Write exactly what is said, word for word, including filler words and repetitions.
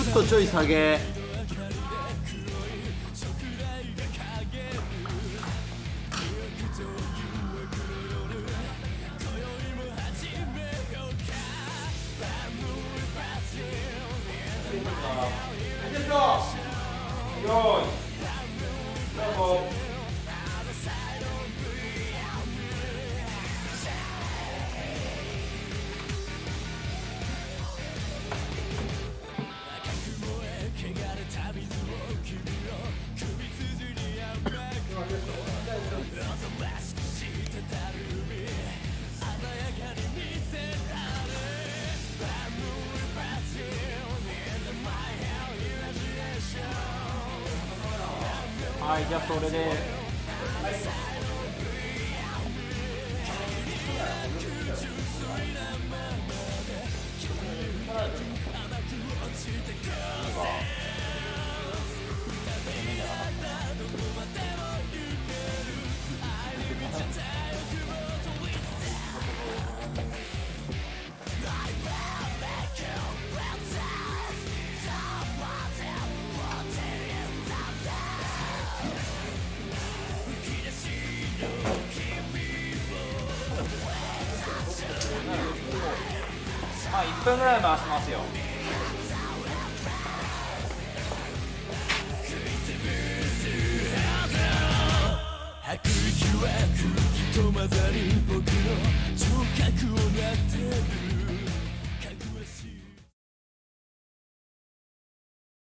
っとちょい下げ。 はい、じゃあそれでまあいっぷんぐらい回しますよ。 吐く息は空気と混ざり僕の聴覚を鳴ってる